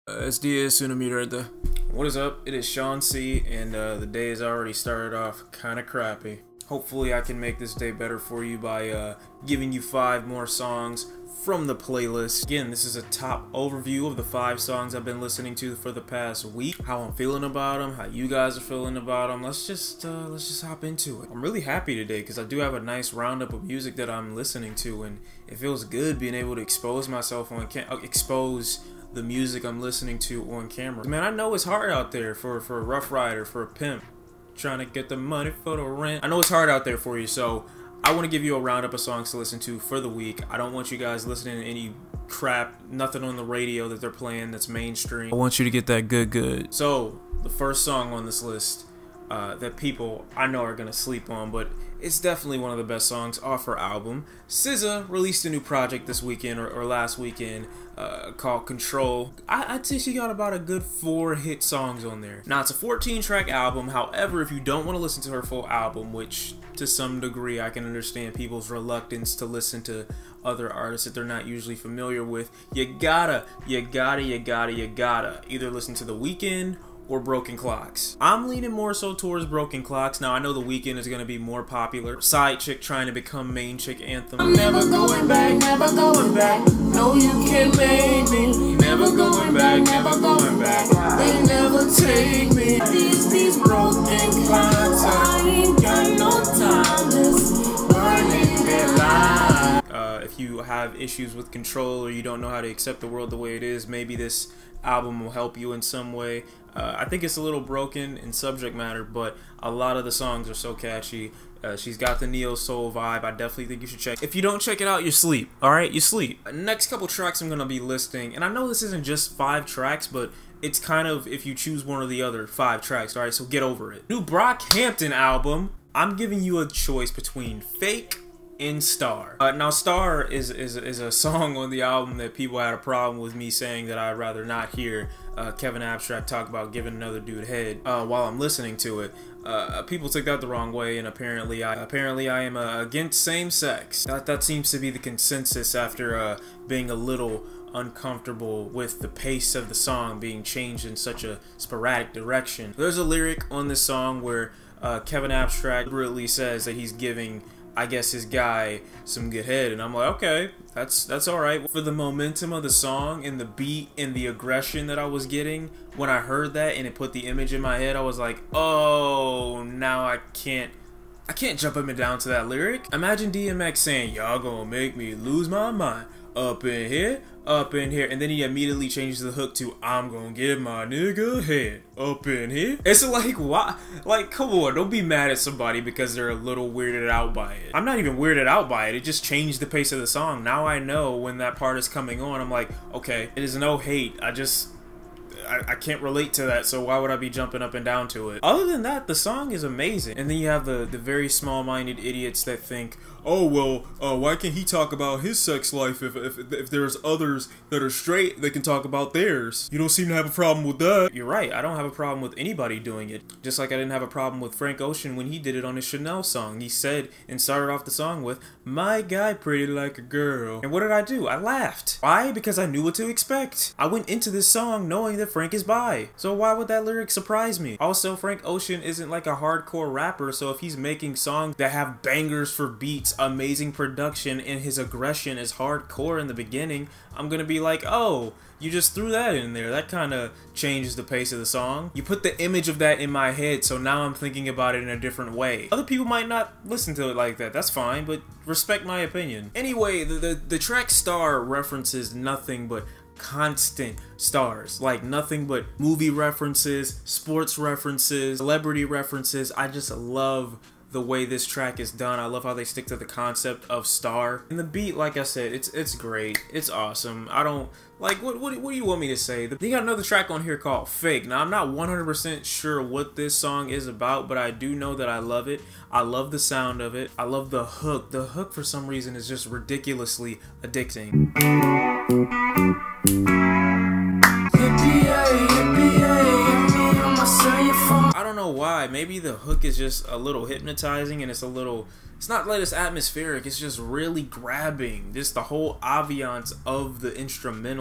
It's Dia Sunamita. What is up? It is Shawn C, and the day has already started off kind of crappy. Hopefully I can make this day better for you by giving you 5 more songs from the playlist. Again, this is a top overview of the 5 songs I've been listening to for the past week, how I'm feeling about them, how you guys are feeling about them. Let's just hop into it. I'm really happy today because I do have a nice roundup of music that I'm listening to, and it feels good being able to expose myself on expose the music I'm listening to on camera. Man, I know it's hard out there for a rough rider, for a pimp trying to get the money for the rent. I know it's hard out there for you, so I want to give you a roundup of songs to listen to for the week. I don't want you guys listening to any crap, nothing on the radio that they're playing that's mainstream. I want you to get that good. So the first song on this list that people I know are gonna sleep on, but it's definitely one of the best songs off her album. SZA released a new project this weekend or last weekend called Control. I'd say she got about a good 4 hit songs on there. Now it's a 14-track album. However, if you don't want to listen to her full album, which to some degree I can understand people's reluctance to listen to other artists that they're not usually familiar with, you gotta either listen to The Weeknd or Broken Clocks. I'm leaning more so towards Broken Clocks. Now I know The Weeknd is gonna be more popular. Side chick trying to become main chick anthem. I'm never going back, never going back. No, you can't make me. Never going back, never going back. They never take me. These broken clocks, I ain't got no time. This burning deadline. If you have issues with control or you don't know how to accept the world the way it is, maybe this album will help you in some way. I think it's a little broken in subject matter, but a lot of the songs are so catchy. She's got the neo soul vibe. I definitely think you should check. If you don't check it out, you sleep. Alright, you sleep. Next couple tracks I'm going to be listing, and I know this isn't just 5 tracks, but it's kind of if you choose one or the other 5 tracks. Alright, so get over it. New Brockhampton album. I'm giving you a choice between Fake and Star. Now Star is a song on the album that people had a problem with me saying that I'd rather not hear Kevin Abstract talk about giving another dude head while I'm listening to it. People took that the wrong way, and apparently I am against same sex. That seems to be the consensus after being a little uncomfortable with the pace of the song being changed in such a sporadic direction. There's a lyric on this song where Kevin Abstract deliberately says that he's giving, I guess, his guy some good head, and I'm like, okay, that's alright. For the momentum of the song and the beat and the aggression that I was getting when I heard that and it put the image in my head, I was like, oh, now I can't jump up and down to that lyric. Imagine DMX saying, y'all gonna make me lose my mind up in here, and then he immediately changes the hook to, I'm gonna give my nigga head up in here. It's like, why? Like, come on, don't be mad at somebody because they're a little weirded out by it. I'm not even weirded out by it. It just changed the pace of the song. Now I know when that part is coming on, I'm like, okay, it is no hate. I can't relate to that, so why would I be jumping up and down to it? Other than that, the song is amazing. And then you have the very small-minded idiots that think, oh, well, why can't he talk about his sex life if there's others that are straight that can talk about theirs? You don't seem to have a problem with that. You're right, I don't have a problem with anybody doing it. Just like I didn't have a problem with Frank Ocean when he did it on his Chanel song. He said and started off the song with, my guy pretty like a girl. And what did I do? I laughed. Why? Because I knew what to expect. I went into this song knowing that Frank is bi. So why would that lyric surprise me? Also, Frank Ocean isn't like a hardcore rapper, so if he's making songs that have bangers for beats, amazing production, and his aggression is hardcore in the beginning, I'm gonna be like, oh, you just threw that in there. That kind of changes the pace of the song. You put the image of that in my head, so now I'm thinking about it in a different way. Other people might not listen to it like that. That's fine, but respect my opinion. Anyway, the track Star references nothing but constant stars, like nothing but movie references, sports references, celebrity references. I just love the way this track is done. I love how they stick to the concept of star. And the beat, like I said, it's great. It's awesome. I don't like what do you want me to say? They got another track on here called Fake. Now I'm not 100% sure what this song is about, but I do know that I love it. I love the sound of it. I love the hook. The hook for some reason is just ridiculously addicting. I don't know why. Maybe the hook is just a little hypnotizing and it's not like it's atmospheric, it's just really grabbing. Just the whole ambiance of the instrumental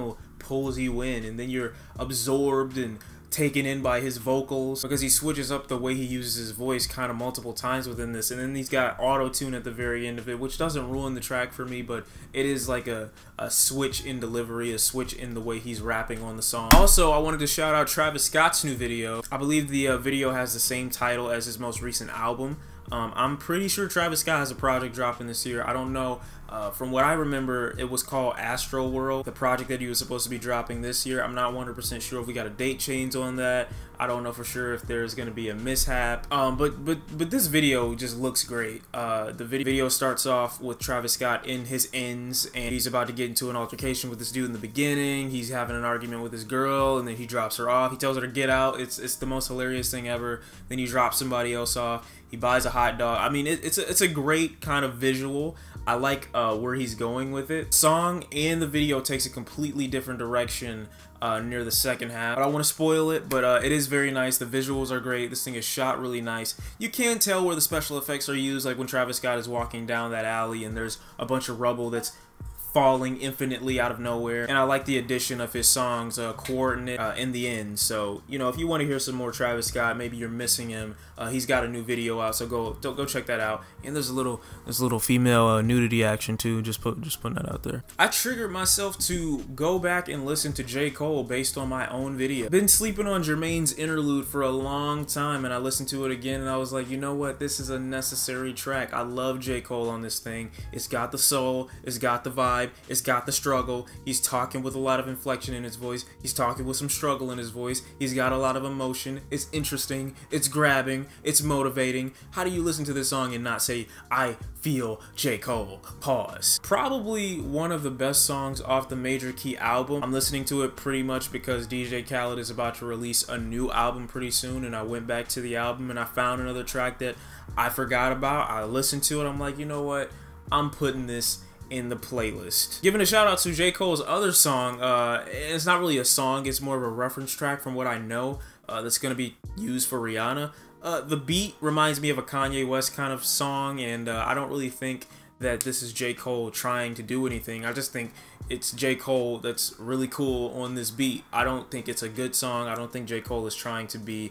pulls you in, and then you're absorbed and taken in by his vocals, because he switches up the way he uses his voice kind of multiple times within this. And then he's got auto-tune at the very end of it, which doesn't ruin the track for me, but it is like a switch in delivery, a switch in the way he's rapping on the song. Also, I wanted to shout out Travis Scott's new video. I believe the video has the same title as his most recent album. I'm pretty sure Travis Scott has a project dropping this year. I don't know. From what I remember, it was called Astro World, the project that he was supposed to be dropping this year. I'm not 100% sure if we got a date change on that. I don't know for sure if there's going to be a mishap. But this video just looks great. The video starts off with Travis Scott in his ends, and he's about to get into an altercation with this dude in the beginning. He's having an argument with his girl, and then he drops her off. He tells her to get out. It's the most hilarious thing ever. Then he drops somebody else off. He buys a hot dog. I mean, it's a great kind of visual. I like where he's going with it. Song and the video takes a completely different direction near the second half. I don't want to spoil it, but it is very nice. The visuals are great. This thing is shot really nice. You can tell where the special effects are used, like when Travis Scott is walking down that alley and there's a bunch of rubble that's falling infinitely out of nowhere. And I like the addition of his songs, Coordinate, in the end. So, you know, if you want to hear some more Travis Scott, maybe you're missing him, he's got a new video out, so go check that out. And there's a little female nudity action too, just putting that out there. I triggered myself to go back and listen to J. Cole based on my own video. Been sleeping on Jermaines' Interlude for a long time, and I listened to it again, and I was like, you know what, this is a necessary track. I love J. Cole on this thing. It's got the soul, it's got the vibe, it's got the struggle. He's talking with a lot of inflection in his voice. He's talking with some struggle in his voice. He's got a lot of emotion. It's interesting. It's grabbing. It's motivating. How do you listen to this song and not say, I feel J. Cole? Pause. Probably one of the best songs off the Major Key album. I'm listening to it pretty much because DJ Khaled is about to release a new album pretty soon, and I went back to the album and I found another track that I forgot about. I listened to it. I'm like, you know what? I'm putting this in the playlist. Giving a shout out to J. Cole's other song. It's not really a song, it's more of a reference track from what I know, that's gonna be used for Rihanna. The beat reminds me of a Kanye West kind of song, and I don't really think that this is J. Cole trying to do anything. I just think it's J. Cole that's really cool on this beat. I don't think it's a good song. I don't think J. Cole is trying to be,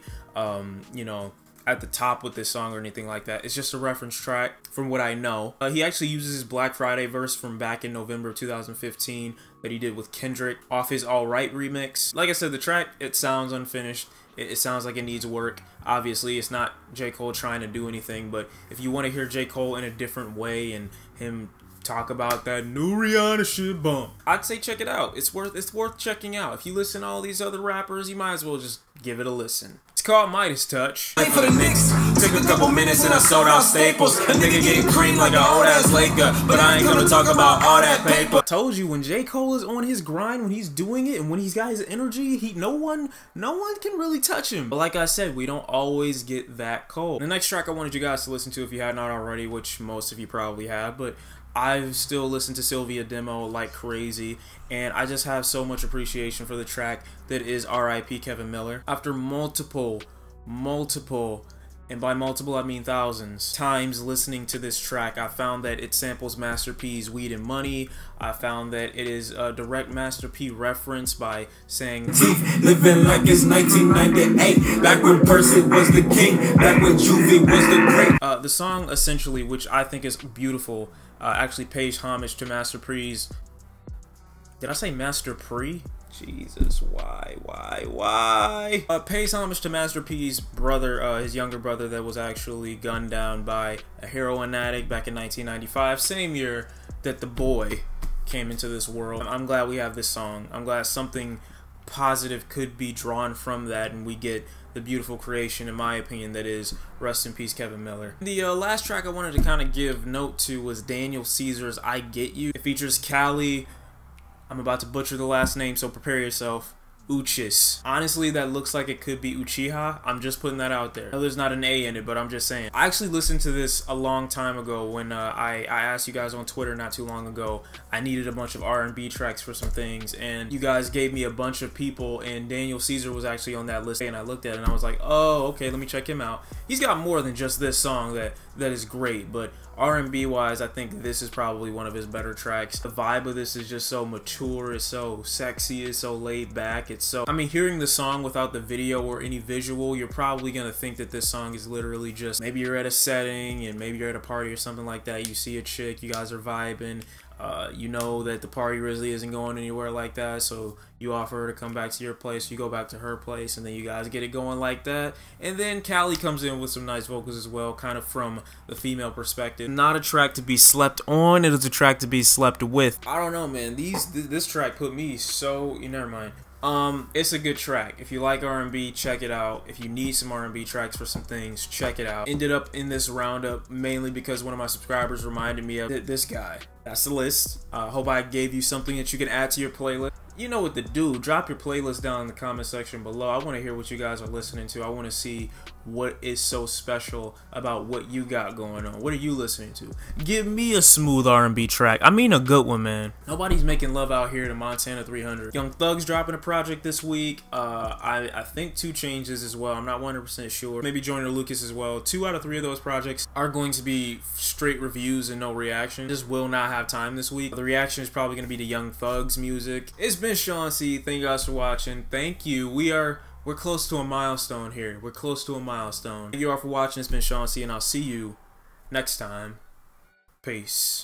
you know, at the top with this song or anything like that. It's just a reference track from what I know. He actually uses his Black Friday verse from back in November 2015 that he did with Kendrick off his R.I.P remix. Like I said, the track, it sounds unfinished. It sounds like it needs work. Obviously, it's not J. Cole trying to do anything, but if you want to hear J. Cole in a different way and him talk about that new Rihanna shit bump, I'd say check it out. It's worth checking out. If you listen to all these other rappers, you might as well just give it a listen. It's called Midas Touch. Play for the Knicks. Took a couple minutes and I sold out Staples. A nigga getting creamed like an old ass Laker, but I ain't gonna talk about all that paper. I told you, when J. Cole is on his grind, when he's doing it, and when he's got his energy, no one can really touch him. But like I said, we don't always get that cold. The next track I wanted you guys to listen to, if you had not already, which most of you probably have, but I've still listened to CILVIA demo like crazy, and I just have so much appreciation for the track that is R.I.P. Kevin Miller. After multiple, and by multiple I mean thousands, times listening to this track, I found that it samples Master P's Weed and Money. I found that it is a direct Master P reference by saying, living like it's 1998, back when Percy was the king, back when Juvie was the great. The song essentially, which I think is beautiful, actually pays homage to Master P's. Did I say Master P? Jesus, why? Pays homage to Master P's brother, his younger brother, that was actually gunned down by a heroin addict back in 1995, same year that the boy came into this world. I'm glad we have this song. I'm glad something positive could be drawn from that, and we get the beautiful creation, in my opinion, that is rest in peace Kevin Miller. The last track I wanted to kind of give note to was Daniel Caesar's I Get You. It features Cali. I'm about to butcher the last name, so prepare yourself. Uchis. Honestly, that looks like it could be Uchiha. I'm just putting that out there. I know there's not an A in it, but I'm just saying. I actually listened to this a long time ago when I asked you guys on Twitter not too long ago. I needed a bunch of R&B tracks for some things, and you guys gave me a bunch of people, and Daniel Caesar was actually on that list, and I looked at it and I was like, oh, okay, let me check him out. He's got more than just this song that is great, but R&B wise, I think this is probably one of his better tracks. The vibe of this is just so mature, it's so sexy, it's so laid back, it's so... I mean, hearing the song without the video or any visual, you're probably gonna think that this song is literally just... Maybe you're at a setting, and maybe you're at a party or something like that, you see a chick, you guys are vibing, you know that the party really isn't going anywhere like that, so you offer her to come back to your place, you go back to her place, and then you guys get it going like that. And then KHALED comes in with some nice vocals as well, kind of from the female perspective. Not a track to be slept on, it is a track to be slept with. I don't know, man, this track put me so... never mind. It's a good track. If you like R&B, check it out. If you need some R&B tracks for some things, check it out. Ended up in this roundup mainly because one of my subscribers reminded me of this guy. That's the list. Hope I gave you something that you can add to your playlist. You know what to do. Drop your playlist down in the comment section below. I want to hear what you guys are listening to. I want to see what is so special about what you got going on. What are you listening to? Give me a smooth R&B track. I mean a good one, man. Nobody's making love out here to Montana 300. Young Thug's dropping a project this week. I think 2 Changes as well. I'm not 100% sure. Maybe Joyner Lucas as well. 2 out of 3 of those projects are going to be straight reviews and no reaction. Just will not have time this week. The reaction is probably going to be to Young Thug's music. It's been Shawn C. Thank you guys for watching. Thank you. We're close to a milestone here. We're close to a milestone. Thank you all for watching. It's been Shawn C, and I'll see you next time. Peace.